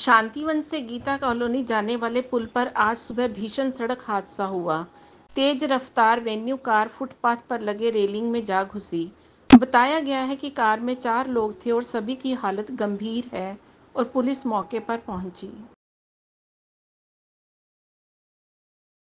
शांतिवन से गीता कॉलोनी जाने वाले पुल पर आज सुबह भीषण सड़क हादसा हुआ। तेज रफ्तार वेन्यू कार फुटपाथ पर लगे रेलिंग में जा घुसी। बताया गया है कि कार में 4 लोग थे और सभी की हालत गंभीर है और पुलिस मौके पर पहुंची।